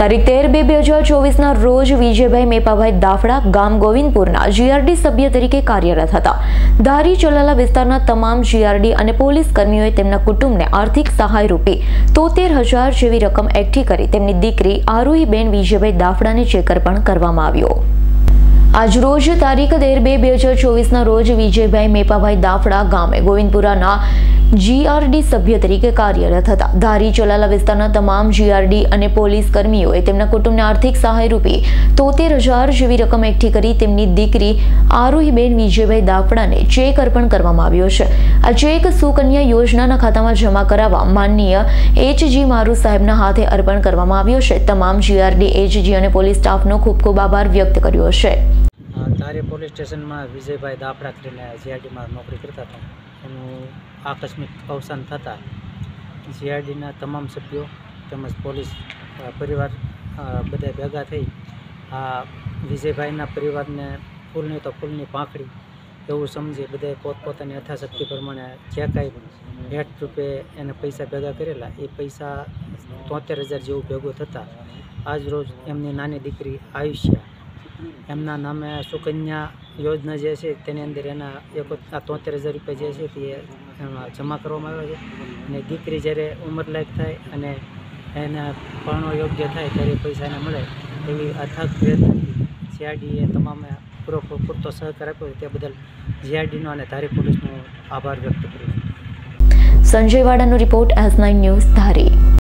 તારીખ 13/2/2024 રોજ વિજયભાઈ મેપાભાઈ દાફડા ગામ ગોવિંદપુરના જીઆરડી સભ્ય તરીકે કાર્યરત હતા। ધારી ચલાલા વિસ્તારના તમામ જીઆરડી અને પોલીસ કર્મીઓએ તેમના કુટુંબને આર્થિક સહાય રૂપે 73,000 જેવી રકમ એકઠી કરી તેમની દીકરી આરોહીબેન વિજયભાઈ દાફડાને ચેક અર્પણ કરવામાં આવ્યો। आज रोज तारीख 13/2/2024 रोज विजयभाई मेपाभाई दाफड़ा गामे गोविंदपुराना जीआरडी सभ्य तरीके कार्यरत था। धारी चलाला विस्तारना तमाम जीआरडी અને પોલીસ કર્મીઓએ તેમના કુટુંબને આર્થિક સહાય રૂપે 73,000 જેવી રકમ એકઠી કરી તેમની દીકરી આરોહીબેન વિજયભાઈ દાફડાને ચેક અર્પણ કરવામાં આવ્યો છે। આ ચેક સુકન્યા યોજનાના ખાતામાં જમા કરાવવા માનનીય એચજી મારુ સાહેબના હાથે અર્પણ કરવામાં આવ્યો છે। તમામ જીઆરડી એચજી અને પોલીસ સ્ટાફનો ખૂબ ખૂબ આભાર વ્યક્ત કર્યો છે। धारी પોલીસ સ્ટેશનમાં વિજયભાઈ દાફડા કરીને જીઆરડીમાં નોકરી કરતા હતા। એનું આકસ્મિક અવસાન થતાં જીઆરડીના તમામ સભ્યો તેમજ પોલીસ પરિવાર બધા ભેગા થઈ આ વિજયભાઈના પરિવારને ફૂલની તો ફૂલની પાંખડી એવું સમજી બધાએ પોતપોતાની યથાશક્તિ પ્રમાણે જે કાંઈ ભેટ રૂપે એને પૈસા ભેગા કરેલા એ પૈસા 73,000 જેવું ભેગું થતાં આજ રોજ એમની નાની દીકરી આયુષ્યા એમના નામે સુકન્યા યોજના જે છે તેની અંદર એના 73,000 રૂપિયા જે છે તે જમા કરવામાં આવ્યા છે અને દીકરી જ્યારે ઉંમરલાયક થાય અને એને ભણો યોગ્ય થાય ત્યારે પૈસા એને મળે એવી અથાગ પ્રયત્નથી જીઆરડીએ તમામે પૂરતો સહકાર આપ્યો તે બદલ જીઆરડીનો અને ધારી પોલીસનો આભાર વ્યક્ત કર્યો। સંજય વાડાનો રિપોર્ટ S9 ન્યૂઝ ધારી।